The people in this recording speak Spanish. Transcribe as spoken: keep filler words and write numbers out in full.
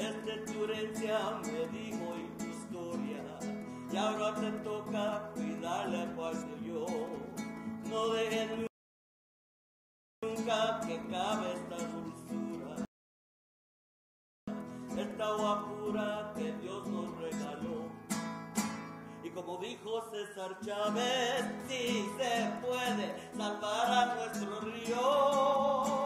Esta es tu herencia, me dijo, y tu historia, y ahora te toca cuidarla cual que yo. No dejes nunca que cabe esta dulzura, esta agua pura que Dios nos regaló. Y como dijo César Chávez, sí se puede salvar a nuestro río.